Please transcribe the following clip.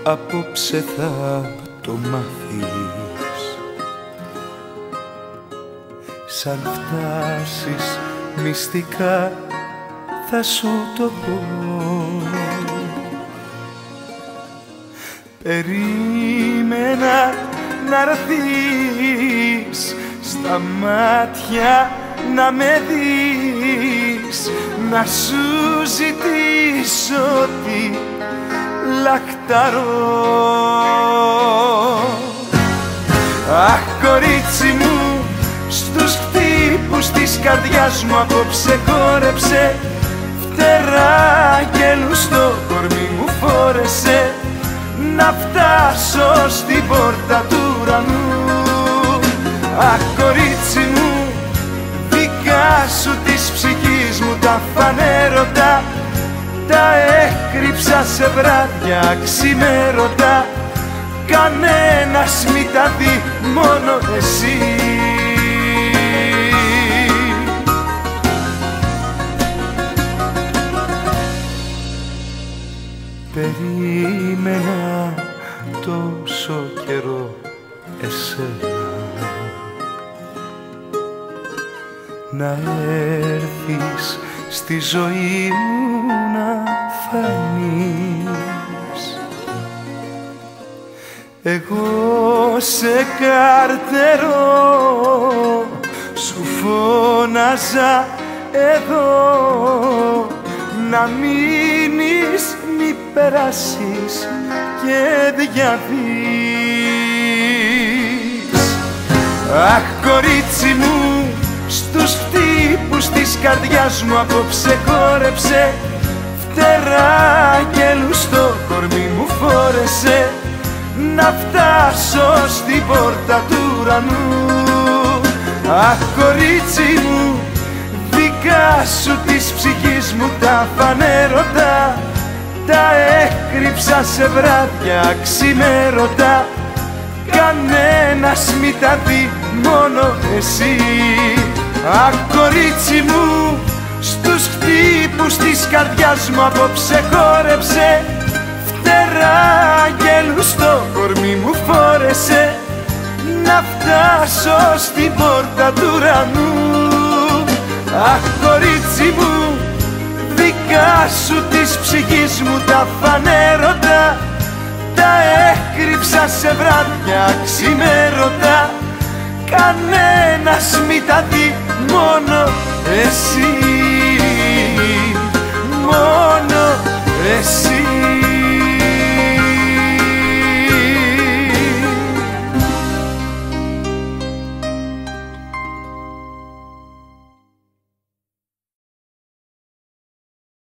απόψε θα το μάθεις. Σαν φτάσεις μυστικά θα σου το πω. Περίμενα να'ρθείς, στα μάτια να με δεις, να σου ζητήσω τι λαχταρώ. Αχ, κορίτσι μου, στους χτύπους της καρδιάς μου απόψε χόρεψε, φτερά αγγέλου στο κορμί μου φόρεσε, να φτάσω στην πόρτα του ουρανού. Αχ, κορίτσι μου, δικά σου της ψυχής μου τα φανέρωτα, τα έκρυψα σε βράδια ξημέρωτα, κανένας μη τα δει, μόνο εσύ. Περίμενα τόσο καιρό εσένα, να έρθεις στη ζωή μου να φανείς. Εγώ σε καρτερώ, σου φώναζα εδώ, να μείνεις, μη περάσεις και διαβείς. Αχ, κορίτσι μου, στους χτύπους της καρδιάς μου απόψε χόρεψε, φτερά αγγέλου στο κορμί μου φόρεσε, να φτάσω στην πόρτα του ουρανού. Αχ, κορίτσι μου, δικά σου της ψυχής μου τα φανέρωτα, τα έκρυψα σε βράδια ξημέρωτα, κανένας μη τα δει, μόνο εσύ. Αχ, κορίτσι μου, στους χτύπους της καρδιάς μου απόψε χόρεψε, φτερά αγγέλου στο κορμί μου φόρεσε, να φτάσω στην πόρτα του ουρανού. Αχ, κορίτσι μου, δικά σου της ψυχής μου τα φανέρωτα, τα έκρυψα σε βράδια ξημέρωτα, κανένας μη τα δει, μόνο εσύ, μόνο